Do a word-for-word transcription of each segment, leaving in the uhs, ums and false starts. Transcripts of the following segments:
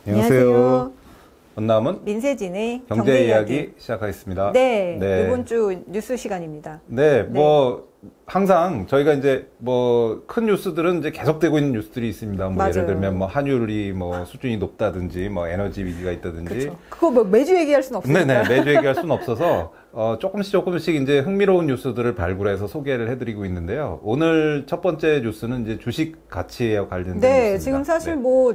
안녕하세요. 원남은 민세진의 경제, 경제 이야기, 이야기 시작하겠습니다. 네, 네, 이번 주 뉴스 시간입니다. 네, 뭐 네. 항상 저희가 이제 뭐 큰 뉴스들은 이제 계속되고 있는 뉴스들이 있습니다. 뭐 예를 들면 뭐 환율이 뭐 수준이 높다든지 뭐 에너지 위기가 있다든지. 그렇죠. 그거 뭐 매주 얘기할 수는 없으니까. 네네, 매주 얘기할 수는 없어서 어, 조금씩 조금씩 이제 흥미로운 뉴스들을 발굴해서 소개를 해드리고 있는데요. 오늘 첫 번째 뉴스는 이제 주식 가치에 관련된 네, 뉴스입니다. 지금 사실 네. 뭐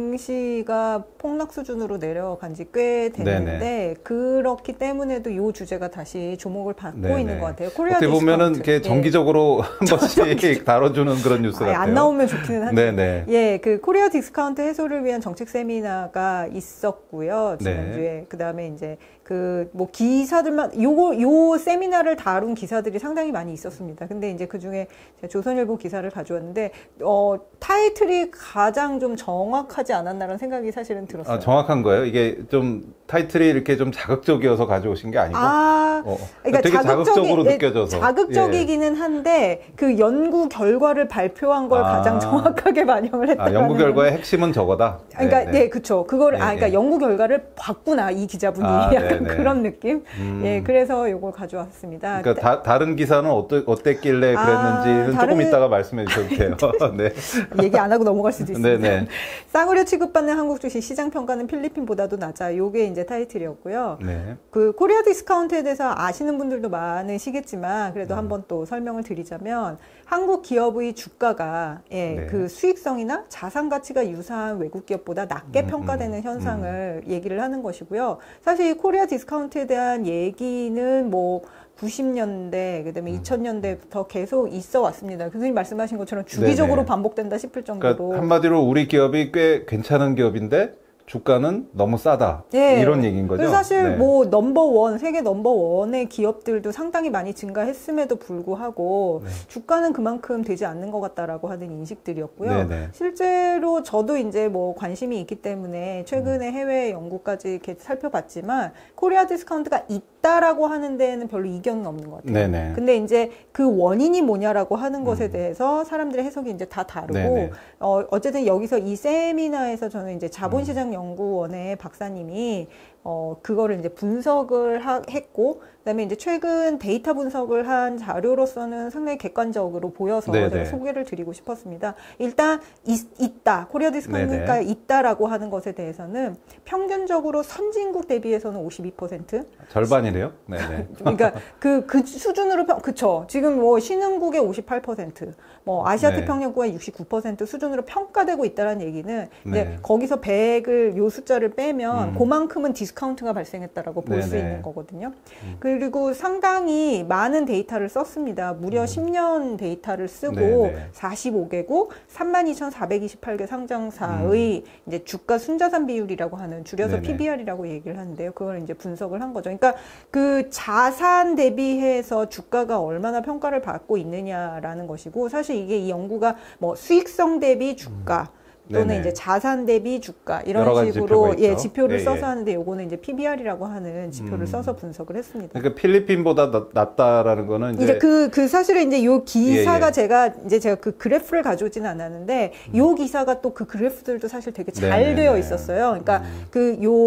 증시가 폭락 수준으로 내려간 지 꽤 됐는데 네네. 그렇기 때문에도 이 주제가 다시 주목을 받고 네네. 있는 것 같아요. 코리아 어떻게 디스카운트. 보면은 이렇게 정기적으로 예. 한 번씩 다뤄주는 그런 뉴스 같아요. 안 나오면 좋기는 한데. 네네. 예, 그 코리아 디스카운트 해소를 위한 정책 세미나가 있었고요. 지난주에. 네. 그 다음에 이제 그 뭐 기사들만 요거 요 세미나를 다룬 기사들이 상당히 많이 있었습니다. 근데 이제 그 중에 조선일보 기사를 가져왔는데 어 타이틀이 가장 좀 정확하지 않았나라는 생각이 사실은 들었어요. 아, 정확한 거예요? 이게 좀 타이틀이 이렇게 좀 자극적이어서 가져오신 게 아니고? 아, 어, 그러니까 되게 자극적이, 자극적으로 느껴져서. 자극적이기는 예. 한데 그 연구 결과를 발표한 걸 아, 가장 정확하게 반영을 했다. 아, 연구 결과의 핵심은 저거다. 그러니까 네, 네 그렇죠. 그거를 네, 아, 그러니까 네. 연구 결과를 봤구나 이 기자분이 아, 약간 네네. 그런 느낌. 음. 예, 그래서 이걸 가져왔습니다. 그러니까 다, 다른 기사는 어떠, 어땠길래 그랬는지는 아, 다른... 조금 이따가 말씀해 주셔도 돼요. 네. 얘기 안 하고 넘어갈 수도 있습니다. 네네. 쌍으로 취급받는 한국 주식 시장 평가는 필리핀보다도 낮아. 요게 이제 타이틀이었고요. 네. 그 코리아 디스카운트에 대해서 아시는 분들도 많으시겠지만 그래도 음. 한번 또 설명을 드리자면 한국 기업의 주가가 예, 네. 그 수익성이나 자산 가치가 유사한 외국 기업보다 낮게 음, 평가되는 음, 현상을 음. 얘기를 하는 것이고요. 사실 코리아 디스카운트에 대한 얘기는 뭐 구십 년대, 그다음에 음. 이천 년대부터 계속 있어 왔습니다. 교수님 말씀하신 것처럼 주기적으로 네네. 반복된다 싶을 정도로. 그러니까 한마디로 우리 기업이 꽤 괜찮은 기업인데 주가는 너무 싸다. 네. 이런 얘기인 거죠. 사실 네. 뭐 넘버원, 세계 넘버원의 기업들도 상당히 많이 증가했음에도 불구하고 네. 주가는 그만큼 되지 않는 것 같다라고 하는 인식들이었고요. 네네. 실제로 저도 이제 뭐 관심이 있기 때문에 최근에 해외 연구까지 이렇게 살펴봤지만 코리아 디스카운트가 있다라고 하는 데에는 별로 이견은 없는 것 같아요. 네네. 근데 이제 그 원인이 뭐냐라고 하는 것에 대해서 사람들의 해석이 이제 다 다르고 네네. 어, 어쨌든 여기서 이 세미나에서 저는 이제 자본시장 연구원의 박사님이 어 그거를 이제 분석을 하, 했고 그다음에 이제 최근 데이터 분석을 한 자료로서는 상당히 객관적으로 보여서 네네. 제가 소개를 드리고 싶었습니다. 일단 있, 있다 코리아 디스카운트가 있다라고 하는 것에 대해서는 평균적으로 선진국 대비해서는 오십이 퍼센트 절반이래요. 네네. 그러니까 그, 그 수준으로 평, 그쵸. 지금 뭐 신흥국의 오십팔 퍼센트, 뭐 아시아태평양국의 네. 육십구 퍼센트 수준으로 평가되고 있다는 얘기는 네. 이제 거기서 백을 요 숫자를 빼면 음. 그만큼은 디스카운트가 발생했다라고 볼 수 있는 거거든요. 음. 그리고 상당히 많은 데이터를 썼습니다. 무려 음. 십 년 데이터를 쓰고 네네. 사십오 개국 삼만 이천사백이십팔 개 상장사의 음. 이제 주가 순자산 비율이라고 하는 줄여서 네네. 피비알이라고 얘기를 하는데요. 그걸 이제 분석을 한 거죠. 그러니까 그 자산 대비해서 주가가 얼마나 평가를 받고 있느냐라는 것이고 사실 이게 이 연구가 뭐 수익성 대비 주가 음. 또는 네네. 이제 자산 대비 주가 이런 식으로 예, 지표를 예, 써서 예. 하는데 요거는 이제 피비알이라고 하는 지표를 음. 써서 분석을 했습니다. 그러니까 필리핀보다 나, 낫다라는 거는 이제, 이제 그, 그 사실은 이제 요 기사가 예, 예. 제가 이제 제가 그 그래프를 가져오지는 않았는데 음. 요 기사가 또 그 그래프들도 사실 되게 잘 네네네. 되어 있었어요. 그러니까 음. 그 요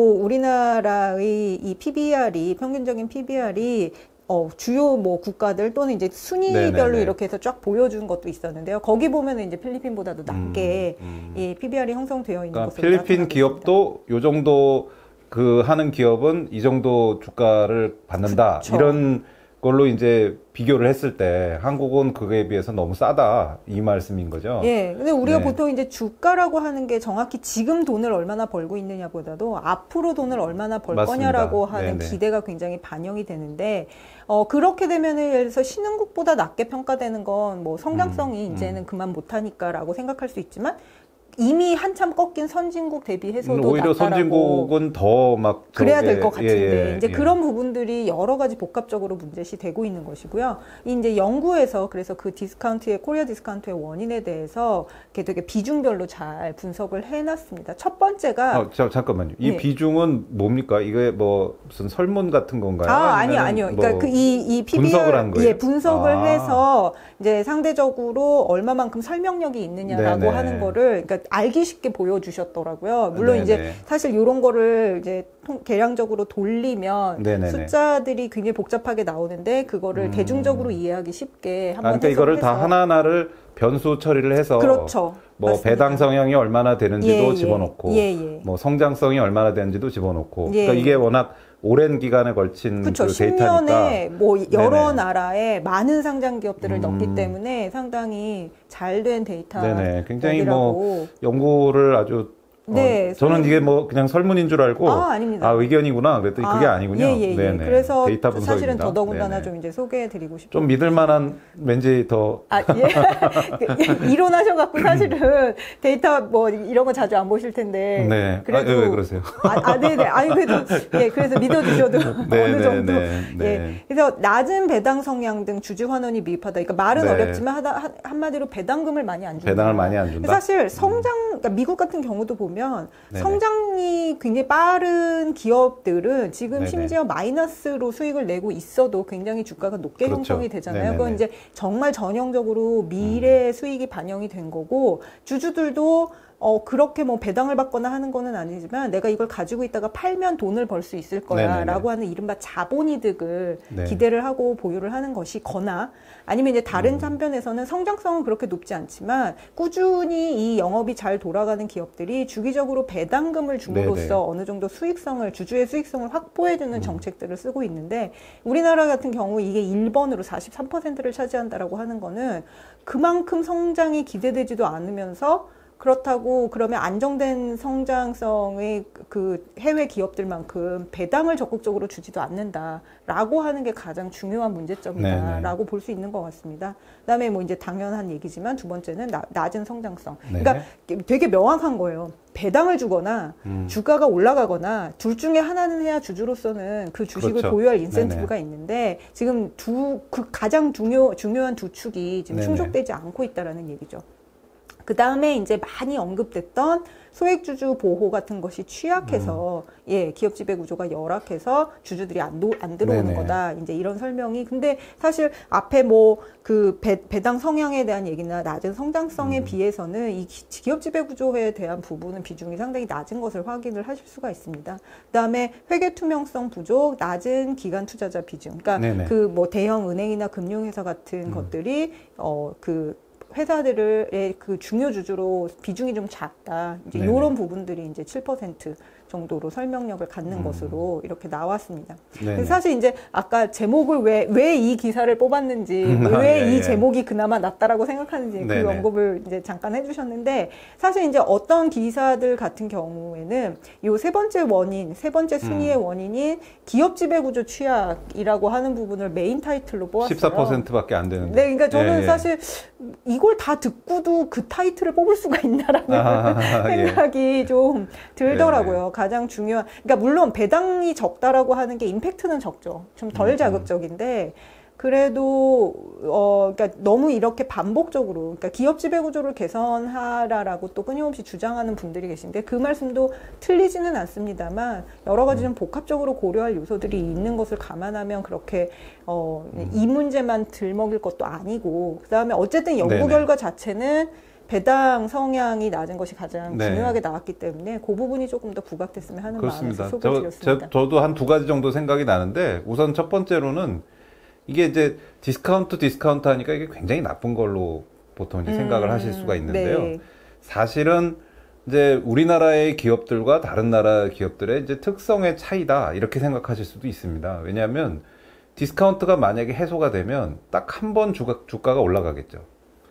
우리나라의 이 피비알이 평균적인 피비알이 어, 주요 뭐 국가들 또는 이제 순위별로 네네네. 이렇게 해서 쫙 보여준 것도 있었는데요. 거기 보면은 이제 필리핀보다도 낮게 음, 음. 이 피비알이 형성되어 있는 그러니까 것으로 필리핀 기업도 요 정도 그 하는 기업은 이 정도 주가를 받는다. 그쵸. 이런 걸로 이제 비교를 했을 때 한국은 그거에 비해서 너무 싸다 이 말씀인 거죠. 예. 근데 우리가 네. 보통 이제 주가라고 하는 게 정확히 지금 돈을 얼마나 벌고 있느냐보다도 앞으로 돈을 얼마나 벌 맞습니다. 거냐라고 하는 네네. 기대가 굉장히 반영이 되는데 어 그렇게 되면은 예를 들어서 신흥국보다 낮게 평가되는 건 뭐 성장성이 음, 이제는 음. 그만 못하니까라고 생각할 수 있지만 이미 한참 꺾인 선진국 대비해서도 오히려 낮다라고 선진국은 더 막 그래야 될 것 같은데 예, 예, 이제 예. 그런 부분들이 여러 가지 복합적으로 문제시 되고 있는 것이고요. 이제 연구에서 그래서 그 디스카운트의 코리아 디스카운트의 원인에 대해서 이렇게 되게 비중별로 잘 분석을 해놨습니다. 첫 번째가 어, 자, 잠깐만요. 이 네. 비중은 뭡니까? 이게 뭐 무슨 설문 같은 건가요? 아 아니요 아니요. 뭐 그러니까 그 이 이 피비알 분석을 한 거예요. 예 분석을 아. 해서 이제 상대적으로 얼마만큼 설명력이 있느냐라고 네네. 하는 거를 그러니까 알기 쉽게 보여주셨더라고요. 물론 네네. 이제 사실 이런 거를 이제 통, 계량적으로 돌리면 네네네. 숫자들이 굉장히 복잡하게 나오는데 그거를 음. 대중적으로 이해하기 쉽게 한번 그러니까 이거를 다 하나하나를 변수 처리를 해서 그렇죠. 뭐 맞습니다. 배당 성향이 얼마나 되는지도 예, 예. 집어넣고 예, 예. 뭐 성장성이 얼마나 되는지도 집어넣고 예, 그러니까 이게 워낙 오랜 기간에 걸친 그쵸, 그 십 년에 데이터니까 뭐 여러 네네. 나라에 많은 상장 기업들을 음. 넣기 때문에 상당히 잘된 데이터. 네네. 굉장히 뭐 연구를 아주 네, 어, 저는 이게 뭐 그냥 설문인 줄 알고 아, 아닙니다. 아 의견이구나 그랬더니 아, 그게 아니군요. 예, 예, 예. 네네. 그래서 데이터 분석입니다. 사실은 더더군다나 네네. 좀 이제 소개해드리고 싶어요. 좀 믿을 만한 왠지 더 아, 예. 이론하셔갖고 사실은 데이터 뭐 이런 거 자주 안 보실 텐데. 네. 그래도 아, 왜 그러세요? 아, 아, 네네. 아니 그래도 예, 그래서 믿어주셔도 네, 어느 네, 정도. 네, 네. 예. 그래서 낮은 배당 성향 등 주주 환원이 미흡하다. 그러니까 말은 네. 어렵지만 하다, 한, 한마디로 배당금을 많이 안 준다. 배당을 많이 안 준다. 사실 성장, 그러니까 미국 같은 경우도 보면 네네. 성장이 굉장히 빠른 기업들은 지금 네네. 심지어 마이너스로 수익을 내고 있어도 굉장히 주가가 높게 그렇죠. 형성이 되잖아요. 네네네. 그건 이제 정말 전형적으로 미래 음. 수익이 반영이 된 거고 주주들도 어, 그렇게 뭐 배당을 받거나 하는 거는 아니지만 내가 이걸 가지고 있다가 팔면 돈을 벌 수 있을 거야 네네네. 라고 하는 이른바 자본이득을 네. 기대를 하고 보유를 하는 것이 거나 아니면 이제 다른 음. 한편에서는 성장성은 그렇게 높지 않지만 꾸준히 이 영업이 잘 돌아가는 기업들이 주기적으로 배당금을 줌으로써 네네. 어느 정도 수익성을, 주주의 수익성을 확보해주는 음. 정책들을 쓰고 있는데 우리나라 같은 경우 이게 일 번으로 사십삼 퍼센트를 차지한다라고 하는 거는 그만큼 성장이 기대되지도 않으면서 그렇다고 그러면 안정된 성장성의 그 해외 기업들만큼 배당을 적극적으로 주지도 않는다라고 하는 게 가장 중요한 문제점이다라고 볼 수 있는 것 같습니다. 그다음에 뭐 이제 당연한 얘기지만 두 번째는 나, 낮은 성장성. 네. 그러니까 되게 명확한 거예요. 배당을 주거나 음. 주가가 올라가거나 둘 중에 하나는 해야 주주로서는 그 주식을 그렇죠. 보유할 인센티브가 네네. 있는데 지금 두 그 가장 중요 중요한 두 축이 지금 네네. 충족되지 않고 있다라는 얘기죠. 그 다음에 이제 많이 언급됐던 소액주주 보호 같은 것이 취약해서, 음. 예, 기업 지배 구조가 열악해서 주주들이 안, 도, 안 들어오는 네네. 거다. 이제 이런 설명이. 근데 사실 앞에 뭐 그 배당 성향에 대한 얘기나 낮은 성장성에 음. 비해서는 이 기업 지배 구조에 대한 부분은 비중이 상당히 낮은 것을 확인을 하실 수가 있습니다. 그 다음에 회계 투명성 부족, 낮은 기관 투자자 비중. 그러니까 그 뭐 대형 은행이나 금융회사 같은 음. 것들이, 어, 그, 회사들의 그 중요 주주로 비중이 좀 작다. 이제 이런 부분들이 이제 칠 퍼센트 정도로 설명력을 갖는 음. 것으로 이렇게 나왔습니다. 사실 이제 아까 제목을 왜, 왜 이 기사를 뽑았는지, 음, 왜 이 예, 예. 제목이 그나마 낫다라고 생각하는지 네네. 그 언급을 이제 잠깐 해주셨는데, 사실 이제 어떤 기사들 같은 경우에는 요 세 번째 원인, 세 번째 순위의 음. 원인인 기업 지배 구조 취약이라고 하는 부분을 메인 타이틀로 뽑았어요. 십사 퍼센트밖에 안 되는데. 네, 그러니까 저는 예, 예. 사실 이걸 다 듣고도 그 타이틀을 뽑을 수가 있나라는 아, 생각이 예. 좀 들더라고요. 네. 가장 중요한, 그러니까 물론 배당이 적다라고 하는 게 임팩트는 적죠. 좀 덜 자극적인데 그래도 어 그러니까 너무 이렇게 반복적으로 그러니까 기업 지배 구조를 개선하라라고 또 끊임없이 주장하는 분들이 계신데 그 말씀도 틀리지는 않습니다만 여러 가지 좀 복합적으로 고려할 요소들이 있는 것을 감안하면 그렇게 어 이 문제만 들먹일 것도 아니고 그다음에 어쨌든 연구 네네. 결과 자체는 배당 성향이 낮은 것이 가장 네. 중요하게 나왔기 때문에 그 부분이 조금 더 부각됐으면 하는 그렇습니다. 마음에서 소개드렸습니다. 저, 저도 한 두 가지 정도 생각이 나는데 우선 첫 번째로는 이게 이제 디스카운트 디스카운트 하니까 이게 굉장히 나쁜 걸로 보통 이제 음, 생각을 하실 수가 있는데요. 네. 사실은 이제 우리나라의 기업들과 다른 나라 기업들의 이제 특성의 차이다 이렇게 생각하실 수도 있습니다. 왜냐하면 디스카운트가 만약에 해소가 되면 딱 한 번 주가, 주가가 올라가겠죠.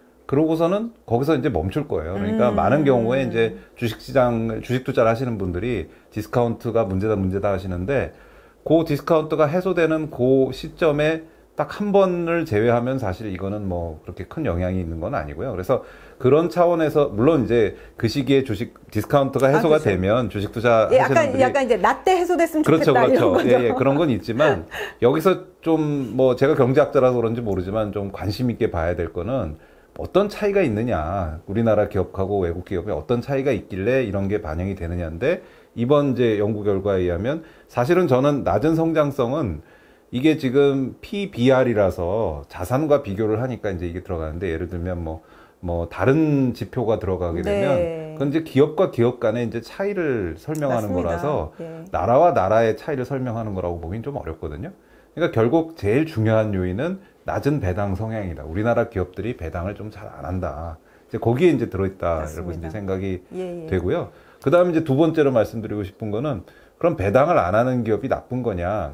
그러고서는 거기서 이제 멈출 거예요. 그러니까 음. 많은 경우에 이제 주식시장, 주식 투자를 하시는 분들이 디스카운트가 문제다, 문제다 하시는데, 그 디스카운트가 해소되는 그 시점에 딱 한 번을 제외하면 사실 이거는 뭐 그렇게 큰 영향이 있는 건 아니고요. 그래서 그런 차원에서, 물론 이제 그 시기에 주식 디스카운트가 해소가 아, 그렇죠. 되면 주식 투자 예, 하시는 약간, 분들이. 약간 이제 라떼 해소됐으면 그렇죠, 좋겠다. 그렇죠. 이런 거죠. 예, 예, 그런 건 있지만, 여기서 좀 뭐 제가 경제학자라서 그런지 모르지만 좀 관심 있게 봐야 될 거는 어떤 차이가 있느냐, 우리나라 기업하고 외국 기업에 어떤 차이가 있길래 이런 게 반영이 되느냐인데, 이번 이제 연구 결과에 의하면 사실은 저는 낮은 성장성은 이게 지금 피비알이라서 자산과 비교를 하니까 이제 이게 들어가는데, 예를 들면 뭐 뭐 다른 지표가 들어가게 되면 네. 그건 이제 기업과 기업 간의 이제 차이를 설명하는 맞습니다. 거라서 예. 나라와 나라의 차이를 설명하는 거라고 보긴 좀 어렵거든요. 그러니까 결국 제일 중요한 요인은 낮은 배당 성향이다. 우리나라 기업들이 배당을 좀 잘 안 한다. 이제 거기에 이제 들어있다라고 이제 생각이 예, 예. 되고요. 그 다음에 이제 두 번째로 말씀드리고 싶은 거는 그럼 배당을 안 하는 기업이 나쁜 거냐?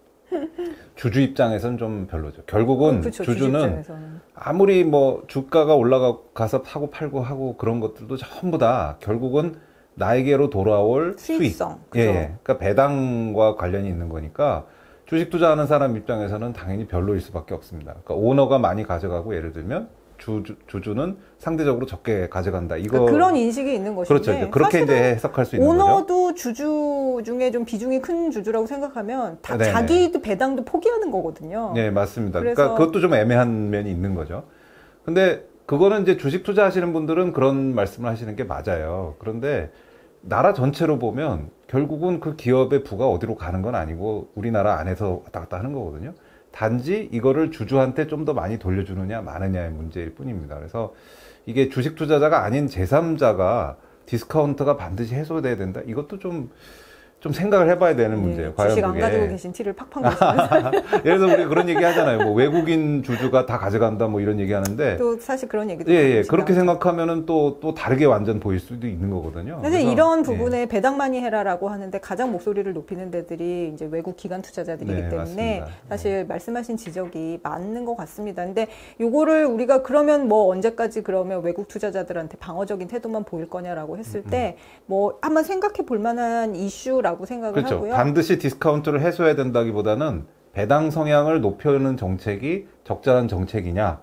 주주 입장에서는 좀 별로죠. 결국은 어, 그쵸, 주주는 아무리 뭐 주가가 올라가서 사고 팔고 하고 그런 것들도 전부 다 결국은 나에게로 돌아올 수익성. 수익. 예, 예. 그러니까 배당과 관련이 있는 거니까 주식 투자하는 사람 입장에서는 당연히 별로일 수밖에 없습니다. 그러니까 오너가 많이 가져가고 예를 들면 주주, 주주는 상대적으로 적게 가져간다. 이거 그러니까 그런 인식이 있는 것인데 그렇죠. 이제 그렇게 이제 해석할 수 있는 거죠. 오너도 주주 중에 좀 비중이 큰 주주라고 생각하면 다 네네. 자기도 배당도 포기하는 거거든요. 네, 맞습니다. 그래서 그러니까 그것도 좀 애매한 면이 있는 거죠. 근데 그거는 이제 주식 투자하시는 분들은 그런 말씀을 하시는 게 맞아요. 그런데 나라 전체로 보면 결국은 그 기업의 부가 어디로 가는 건 아니고 우리나라 안에서 왔다 갔다 하는 거거든요. 단지 이거를 주주한테 좀 더 많이 돌려주느냐 마느냐의 문제일 뿐입니다. 그래서 이게 주식 투자자가 아닌 제삼자가 디스카운트가 반드시 해소돼야 된다. 이것도 좀, 좀 생각을 해봐야 되는 문제예요. 네, 과연 주식 안 그게. 가지고 계신 티를 팍팍 내시면서 예를 들어서 우리 그런 얘기 하잖아요. 뭐 외국인 주주가 다 가져간다 뭐 이런 얘기 하는데. 또 사실 그런 얘기도 예, 예. 그렇게 나오죠. 생각하면은 또, 또 다르게 완전 보일 수도 있는 거거든요. 사실 그래서, 이런 부분에 예. 배당 많이 해라라고 하는데 가장 목소리를 높이는 데들이 이제 외국 기관 투자자들이기 네, 때문에 맞습니다. 사실 네. 말씀하신 지적이 맞는 것 같습니다. 근데 요거를 우리가 그러면 뭐 언제까지 그러면 외국 투자자들한테 방어적인 태도만 보일 거냐라고 했을 음. 때 뭐 한번 생각해 볼 만한 이슈라고 생각을 그렇죠. 하고요. 반드시 디스카운트를 해소해야 된다기보다는 배당 성향을 높여는 정책이 적절한 정책이냐?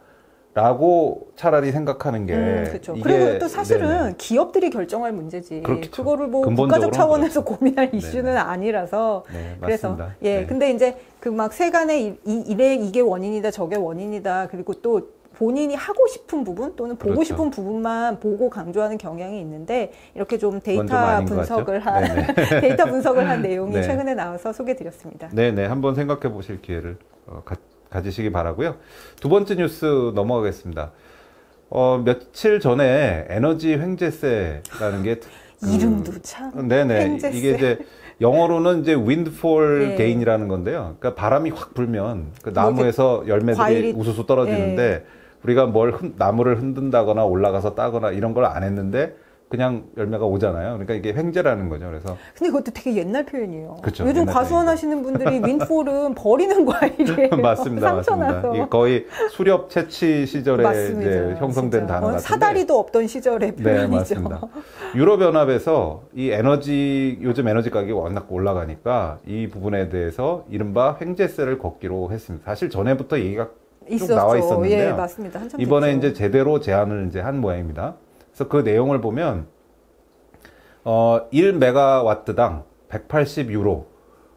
라고 차라리 생각하는 게. 음, 그렇죠. 이게, 그리고 또 사실은 네네. 기업들이 결정할 문제지. 그렇겠죠. 그거를 뭐 근본적으로는 국가적 차원에서 그렇죠. 고민할 네네. 이슈는 아니라서. 네, 그래서 맞습니다. 예, 네. 근데 이제 그 막 세간에 이, 이, 이래 이게 원인이다, 저게 원인이다. 그리고 또 본인이 하고 싶은 부분 또는 보고 그렇죠. 싶은 부분만 보고 강조하는 경향이 있는데 이렇게 좀 그건 좀 데이터 아닌 것 분석을 같죠? 한 데이터 분석을 한 내용이 네. 최근에 나와서 소개드렸습니다. 네네. 한번 생각해 보실 기회를 어, 가, 가지시기 바라고요. 두 번째 뉴스 넘어가겠습니다. 어, 며칠 전에 에너지 횡재세라는 게 그, 이름도 참. 네네. 횡재세. 이게 이제 영어로는 이제 windfall 예. gain이라는 건데요. 그러니까 바람이 확 불면 그 나무에서 열매들이 과일이, 우수수 떨어지는데 예. 우리가 뭘 흔, 나무를 흔든다거나 올라가서 따거나 이런 걸 안 했는데 그냥 열매가 오잖아요. 그러니까 이게 횡재라는 거죠. 그래서 근데 그것도 되게 옛날 표현이에요. 그쵸, 요즘 옛날 과수원 표현이죠. 하시는 분들이 윈폴은 버리는 과일이에요. 맞습니다, 상처 맞습니다. 나서. 이 거의 수렵 채취 시절에 맞습니다. 이제 형성된 진짜. 단어 어, 같은데. 사다리도 없던 시절의 네, 표현이죠. 맞습니다. 유럽연합에서 이 에너지 요즘 에너지 가격이 워낙 올라가니까 이 부분에 대해서 이른바 횡재세를 걷기로 했습니다. 사실 전에부터 얘기가 쭉 있었죠. 나와 있었는데요. 예, 맞습니다. 한참 이번에 됐죠. 이제 제대로 제안을 이제 한 모양입니다. 그래서 그 내용을 보면 어, 일 메가와트당 백팔십 유로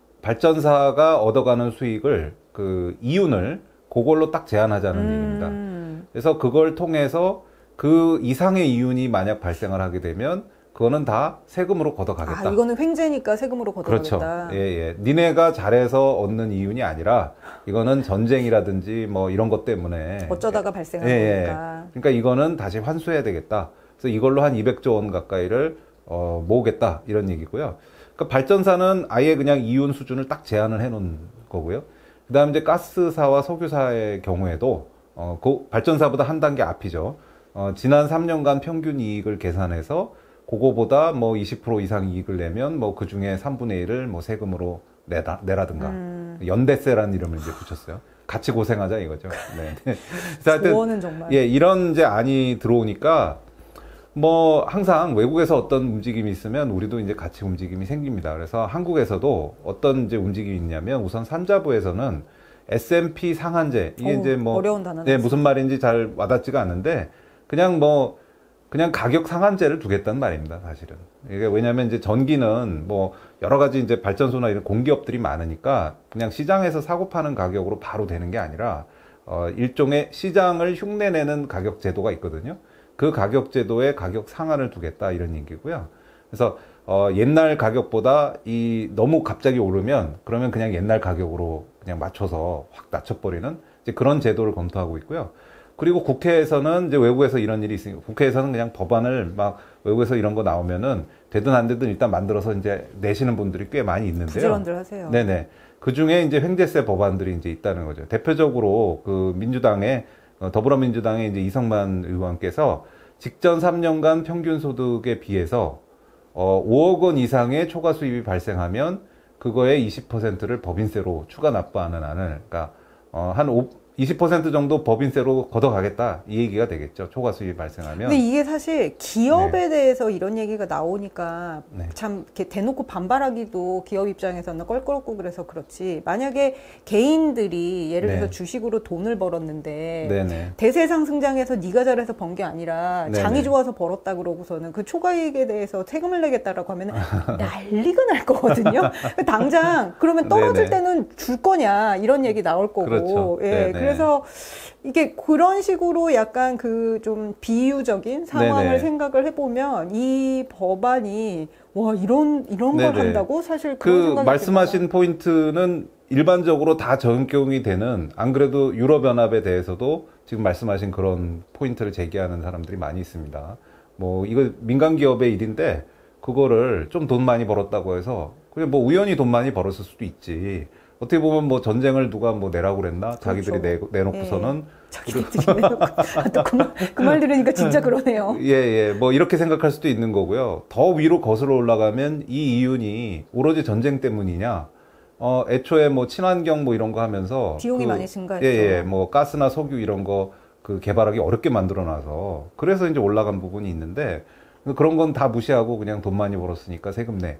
발전사가 얻어가는 수익을 그 이윤을 그걸로 딱 제한하자는 음. 얘기입니다. 그래서 그걸 통해서 그 이상의 이윤이 만약 발생을 하게 되면 그거는 다 세금으로 걷어가겠다. 아, 이거는 횡재니까 세금으로 걷어가겠다. 그렇죠. 예, 예. 니네가 잘해서 얻는 이윤이 아니라 이거는 전쟁이라든지 뭐 이런 것 때문에 어쩌다가 발생한 예, 예. 거니까. 그러니까 이거는 다시 환수해야 되겠다. 그래서 이걸로 한 이백조 원 가까이를 어, 모으겠다 이런 얘기고요. 그러니까 발전사는 아예 그냥 이윤 수준을 딱 제한을 해놓은 거고요. 그다음 이제 가스사와 석유사의 경우에도 어, 그 발전사보다 한 단계 앞이죠. 어, 지난 삼 년간 평균 이익을 계산해서 그거보다 뭐 이십 퍼센트 이상 이익을 내면 뭐 그 중에 삼분의 일을 뭐 세금으로 내라, 내라든가 음. 연대세라는 이름을 이제 붙였어요. 같이 고생하자 이거죠. 네. 그래서 하여튼 조언은 정말. 예, 이런 이제 안이 들어오니까 뭐 항상 외국에서 어떤 움직임이 있으면 우리도 이제 같이 움직임이 생깁니다. 그래서 한국에서도 어떤 이제 움직임이 있냐면 우선 삼자부에서는 에스 앤 피 상한제 이게 오, 이제 뭐 어려운 단어다. 네, 무슨 말인지 잘 와닿지가 않는데 그냥 뭐 그냥 가격 상한제를 두겠다는 말입니다, 사실은. 이게 왜냐면 이제 전기는 뭐 여러 가지 이제 발전소나 이런 공기업들이 많으니까 그냥 시장에서 사고 파는 가격으로 바로 되는 게 아니라 어 일종의 시장을 흉내내는 가격 제도가 있거든요. 그 가격 제도에 가격 상한을 두겠다 이런 얘기고요. 그래서 어 옛날 가격보다 이 너무 갑자기 오르면 그러면 그냥 옛날 가격으로 그냥 맞춰서 확 낮춰버리는 이제 그런 제도를 검토하고 있고요. 그리고 국회에서는 이제 외국에서 이런 일이 있으니까 국회에서는 그냥 법안을 막 외국에서 이런 거 나오면은 되든 안 되든 일단 만들어서 이제 내시는 분들이 꽤 많이 있는데요. 부지런들 하세요. 네네. 그 중에 이제 횡재세 법안들이 이제 있다는 거죠. 대표적으로 그 민주당의 어, 더불어민주당의 이제 이성만 의원께서 직전 삼 년간 평균 소득에 비해서 어, 오억 원 이상의 초과 수입이 발생하면 그거의 이십 퍼센트를 법인세로 추가 납부하는 안을, 그러니까 어, 한 오, 이십 퍼센트 정도 법인세로 걷어가겠다 이 얘기가 되겠죠. 초과 수입이 발생하면. 근데 이게 사실 기업에 네. 대해서 이런 얘기가 나오니까 네. 참 이렇게 대놓고 반발하기도 기업 입장에서는 껄끄럽고 그래서 그렇지. 만약에 개인들이 예를 들어서 네. 주식으로 돈을 벌었는데 네네. 대세 상승장에서 네가 잘해서 번 게 아니라 네네. 장이 좋아서 벌었다 그러고서는 그 초과이익에 대해서 세금을 내겠다라고 하면 난리가 날 거거든요. 당장 그러면 떨어질 네네. 때는 줄 거냐 이런 얘기 나올 거고. 그렇죠. 예, 네네. 그래서 이게 그런 식으로 약간 그 좀 비유적인 상황을 네네. 생각을 해보면 이 법안이 와 이런 이런 걸 네네. 한다고 사실 그런 그 생각이 말씀하신 듭니다. 포인트는 일반적으로 다 적용이 되는, 안 그래도 유럽연합에 대해서도 지금 말씀하신 그런 포인트를 제기하는 사람들이 많이 있습니다. 뭐 이거 민간 기업의 일인데 그거를 좀 돈 많이 벌었다고 해서 그냥 뭐 우연히 돈 많이 벌었을 수도 있지. 어떻게 보면 뭐 전쟁을 누가 뭐 내라고 그랬나? 그렇죠. 자기들이 내, 내놓고서는. 예. 자기들이 내놓고. 아, 또 그 말, 그 말 들으니까 진짜 그러네요. 예, 예. 뭐 이렇게 생각할 수도 있는 거고요. 더 위로 거슬러 올라가면 이 이윤이 오로지 전쟁 때문이냐? 어, 애초에 뭐 친환경 뭐 이런 거 하면서. 비용이 그, 많이 증가했죠. 예, 예. 뭐 가스나 석유 이런 거 그 개발하기 어렵게 만들어 놔서. 그래서 이제 올라간 부분이 있는데 그런 건 다 무시하고 그냥 돈 많이 벌었으니까 세금 내.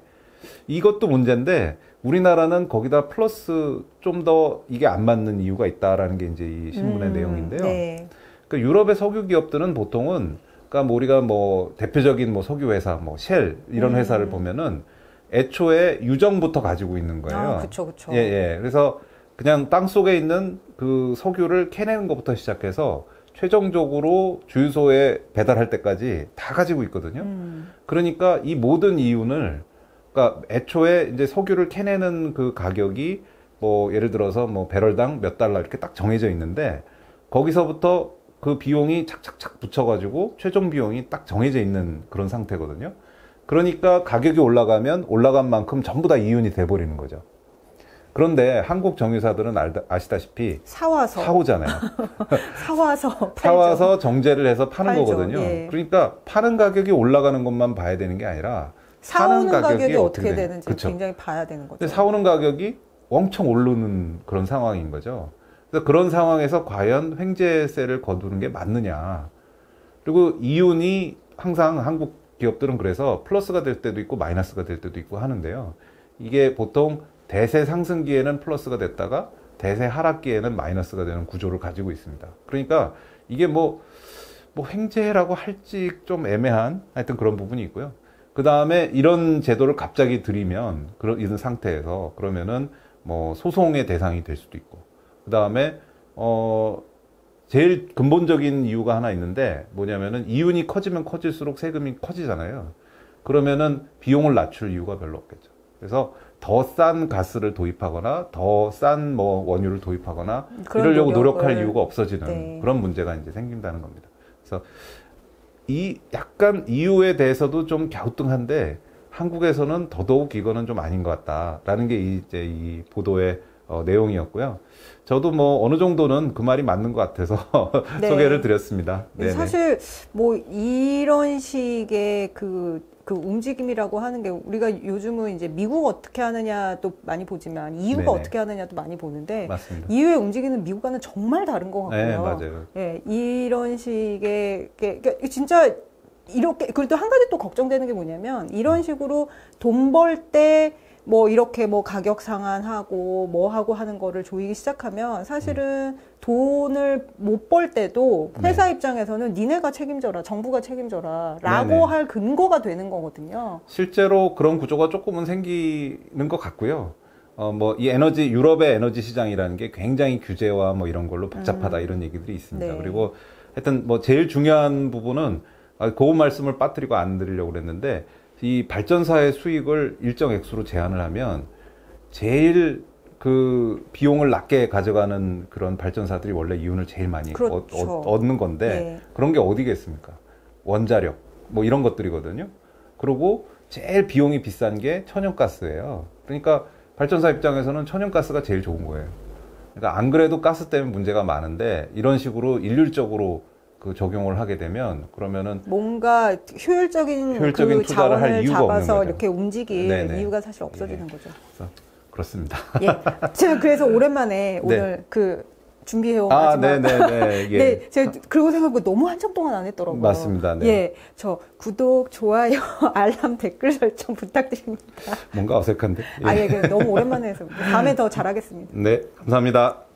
이것도 문제인데 우리나라는 거기다 플러스 좀 더 이게 안 맞는 이유가 있다라는 게 이제 이 신문의 음, 내용인데요. 네. 그 유럽의 석유 기업들은 보통은 그러니까 뭐 우리가 뭐 대표적인 뭐 석유 회사 뭐 쉘 이런 음. 회사를 보면은 애초에 유정부터 가지고 있는 거예요. 아, 그쵸, 그쵸. 예, 예. 그래서 그냥 땅 속에 있는 그 석유를 캐내는 것부터 시작해서 최종적으로 주유소에 배달할 때까지 다 가지고 있거든요. 음. 그러니까 이 모든 이윤을, 그러니까 애초에 이제 석유를 캐내는 그 가격이 뭐 예를 들어서 뭐 배럴당 몇 달러 이렇게 딱 정해져 있는데 거기서부터 그 비용이 착착착 붙여가지고 최종 비용이 딱 정해져 있는 그런 상태거든요. 그러니까 가격이 올라가면 올라간 만큼 전부 다 이윤이 돼버리는 거죠. 그런데 한국 정유사들은 알다, 아시다시피 사와서. 사오잖아요. 사와서. 팔죠. 사와서 정제를 해서 파는 팔죠. 거거든요. 예. 그러니까 파는 가격이 올라가는 것만 봐야 되는 게 아니라 사오는 사는 가격이, 가격이 어떻게 어떻게 되는지 그쵸. 굉장히 봐야 되는 거죠. 근데 사오는 가격이 엄청 오르는 그런 상황인 거죠. 그래서 그런 상황에서 과연 횡재세를 거두는 게 맞느냐. 그리고 이윤이 항상 한국 기업들은 그래서 플러스가 될 때도 있고 마이너스가 될 때도 있고 하는데요. 이게 보통 대세 상승기에는 플러스가 됐다가 대세 하락기에는 마이너스가 되는 구조를 가지고 있습니다. 그러니까 이게 뭐, 뭐 횡재라고 할지 좀 애매한 하여튼 그런 부분이 있고요. 그 다음에 이런 제도를 갑자기 들이면 그런 이런 상태에서 그러면은 뭐 소송의 대상이 될 수도 있고 그 다음에 어 제일 근본적인 이유가 하나 있는데 뭐냐면은 이윤이 커지면 커질수록 세금이 커지잖아요. 그러면은 비용을 낮출 이유가 별로 없겠죠. 그래서 더 싼 가스를 도입하거나 더 싼 뭐 원유를 도입하거나 이러려고 노력할 이유가 없어지는 네. 그런 문제가 이제 생긴다는 겁니다. 그래서 이 약간 이유에 대해서도 좀 갸우뚱한데 한국에서는 더더욱 이거는 좀 아닌 것 같다라는 게 이제 이 보도의 어, 내용이었고요. 저도 뭐 어느 정도는 그 말이 맞는 것 같아서 네. 소개를 드렸습니다. 네네. 사실 뭐 이런 식의 그, 그 움직임이라고 하는 게 우리가 요즘은 이제 미국 어떻게 하느냐도 많이 보지만 이유가 네네. 어떻게 하느냐도 많이 보는데 맞습니다. 이유에 움직이는 미국과는 정말 다른 것 같고요. 네, 맞아요. 예, 이런 식의 그러니까 진짜 이렇게 그리고 또 한 가지 또 걱정되는 게 뭐냐면 이런 식으로 돈 벌 때 뭐 이렇게 뭐 가격 상한하고 뭐 하고 하는 거를 조이기 시작하면 사실은 음. 돈을 못 벌 때도 회사 네. 입장에서는 니네가 책임져라, 정부가 책임져라 라고 네네. 할 근거가 되는 거거든요. 실제로 그런 구조가 조금은 생기는 것 같고요. 어, 뭐, 이 에너지, 유럽의 에너지 시장이라는 게 굉장히 규제와 뭐 이런 걸로 복잡하다 음. 이런 얘기들이 있습니다. 네. 그리고 하여튼 뭐 제일 중요한 부분은 그 말씀을 빠뜨리고 안 드리려고 그랬는데 이 발전사의 수익을 일정 액수로 제한을 하면 제일 그 비용을 낮게 가져가는 그런 발전사들이 원래 이윤을 제일 많이 그렇죠. 얻, 얻, 얻는 건데 네. 그런 게 어디겠습니까? 원자력 뭐 이런 것들이거든요. 그리고 제일 비용이 비싼 게 천연가스예요. 그러니까 발전사 입장에서는 천연가스가 제일 좋은 거예요. 그러니까 안 그래도 가스 때문에 문제가 많은데 이런 식으로 일률적으로 그 적용을 하게 되면 그러면은 뭔가 효율적인, 효율적인 그 투자를 할 자원을 이유가 없는 잡아서 거죠. 이렇게 움직일 네네. 이유가 사실 없어지는 예. 거죠. 그래서 그렇습니다. 예. 제가 그래서 오랜만에 오늘 네. 그 준비해온 아, 마지막. 네네네. 예. 네, 제가 그러고 생각해보니까 너무 한참 동안 안 했더라고요. 맞습니다. 네. 예, 저 구독, 좋아요, 알람, 댓글 설정 부탁드립니다. 뭔가 어색한데. 예. 아, 예, 너무 오랜만에 해서 다음에 더 잘하겠습니다. 네, 감사합니다.